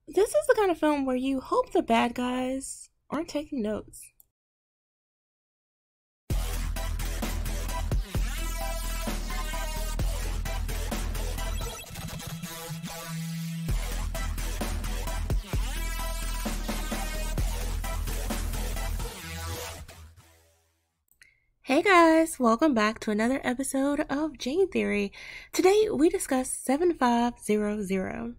This is the kind of film where you hope the bad guys aren't taking notes. Hey guys, welcome back to another episode of Jane Theory. Today we discuss 7500.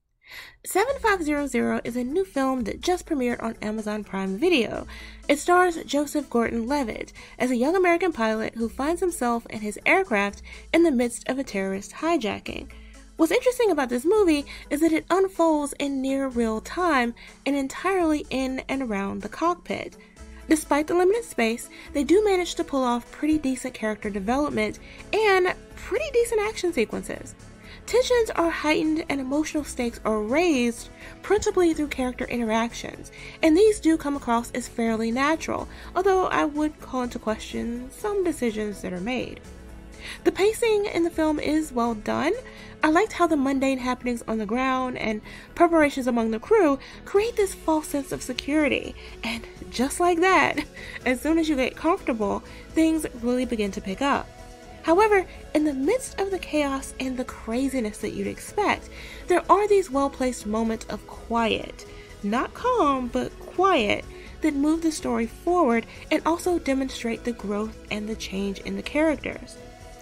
7500 is a new film that just premiered on Amazon Prime Video. It stars Joseph Gordon-Levitt as a young American pilot who finds himself and his aircraft in the midst of a terrorist hijacking. What's interesting about this movie is that it unfolds in near real time and entirely in and around the cockpit. Despite the limited space, they do manage to pull off pretty decent character development and pretty decent action sequences. Tensions are heightened and emotional stakes are raised principally through character interactions, and these do come across as fairly natural, although I would call into question some decisions that are made. The pacing in the film is well done. I liked how the mundane happenings on the ground and preparations among the crew create this false sense of security. And just like that, as soon as you get comfortable, things really begin to pick up. However, in the midst of the chaos and the craziness that you'd expect, there are these well-placed moments of quiet, not calm, but quiet, that move the story forward and also demonstrate the growth and the change in the characters.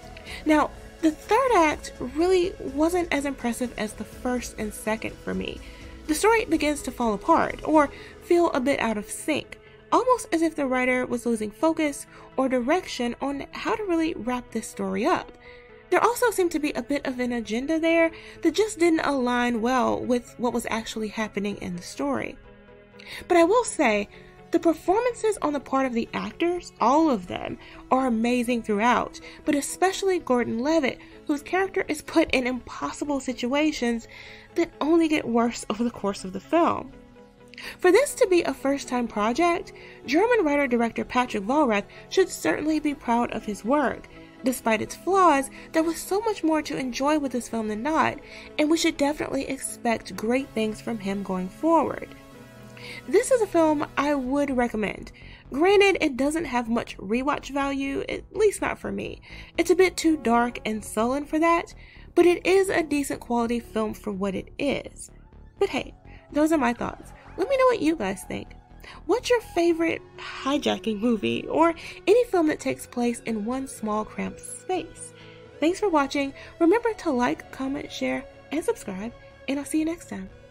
Now, the third act really wasn't as impressive as the first and second for me. The story begins to fall apart, or feel a bit out of sync, almost as if the writer was losing focus or direction on how to really wrap this story up. There also seemed to be a bit of an agenda there that just didn't align well with what was actually happening in the story. But I will say, the performances on the part of the actors, all of them, are amazing throughout, but especially Gordon-Levitt, whose character is put in impossible situations that only get worse over the course of the film. For this to be a first-time project, German writer-director Patrick Vollrath should certainly be proud of his work. Despite its flaws, there was so much more to enjoy with this film than not, and we should definitely expect great things from him going forward. This is a film I would recommend. Granted, it doesn't have much rewatch value, at least not for me. It's a bit too dark and sullen for that, but it is a decent quality film for what it is. But hey, those are my thoughts. Let me know what you guys think. What's your favorite hijacking movie, or any film that takes place in one small cramped space? Thanks for watching. Remember to like, comment, share, and subscribe, and I'll see you next time.